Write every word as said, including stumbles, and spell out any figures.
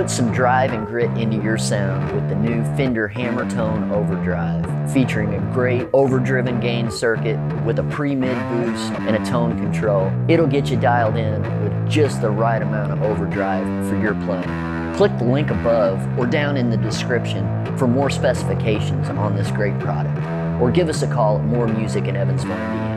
Put some drive and grit into your sound with the new Fender Hammertone Overdrive, featuring a great overdriven gain circuit with a pre-mid boost and a tone control. It'll get you dialed in with just the right amount of overdrive for your playing. Click the link above or down in the description for more specifications on this great product, or give us a call at More Music in Evansville, Indiana.